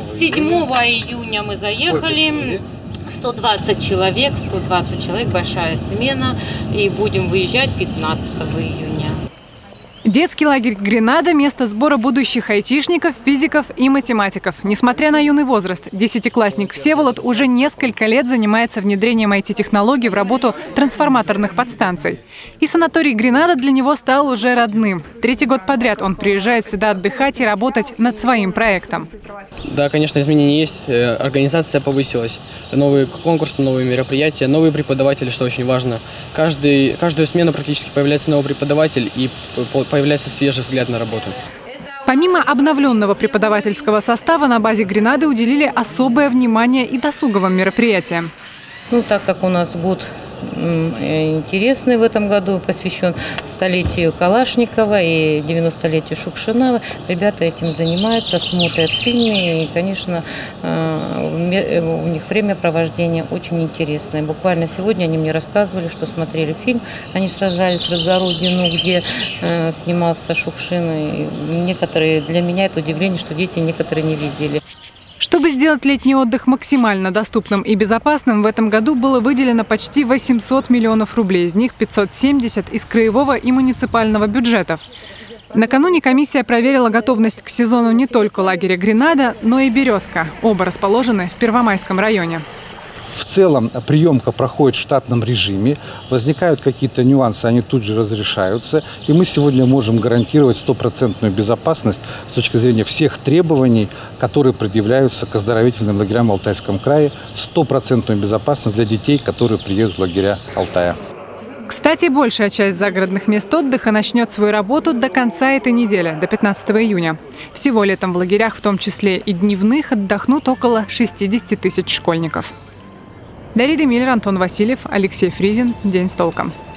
7 июня мы заехали. 120 человек, большая смена. И будем выезжать 15 июня. Детский лагерь «Гренада» – место сбора будущих айтишников, физиков и математиков. Несмотря на юный возраст, десятиклассник Всеволод уже несколько лет занимается внедрением IT-технологий в работу трансформаторных подстанций. И санаторий «Гренада» для него стал уже родным. 3-й год подряд он приезжает сюда отдыхать и работать над своим проектом. Да, конечно, изменения есть. Организация повысилась. Новые конкурсы, новые мероприятия, новые преподаватели, что очень важно. Каждую смену практически появляется новый преподаватель и появляется свежий взгляд на работу. Помимо обновленного преподавательского состава, на базе «Гренады» уделили особое внимание и досуговым мероприятиям. Так как у нас год интересный в этом году, посвящен столетию Калашникова и 90-летию Шукшина, ребята этим занимаются, смотрят фильмы, и, конечно, у них времяпровождение очень интересное. Буквально сегодня они мне рассказывали, что смотрели фильм, они сражались в Разгородину, где снимался Шукшин. И для меня это удивление, что дети некоторые не видели. Чтобы сделать летний отдых максимально доступным и безопасным, в этом году было выделено почти 800 миллионов рублей, из них 570 из краевого и муниципального бюджетов. Накануне комиссия проверила готовность к сезону не только лагеря «Гренада», но и «Березка». Оба расположены в Первомайском районе. В целом приемка проходит в штатном режиме, возникают какие-то нюансы, они тут же разрешаются. И мы сегодня можем гарантировать стопроцентную безопасность с точки зрения всех требований, которые предъявляются к оздоровительным лагерям в Алтайском крае. Стопроцентную безопасность для детей, которые приедут в лагеря Алтая. Кстати, большая часть загородных мест отдыха начнет свою работу до конца этой недели, до 15 июня. Всего летом в лагерях, в том числе и дневных, отдохнут около 60 тысяч школьников. Дарья Демиллер, Антон Васильев, Алексей Фризин. День с толком.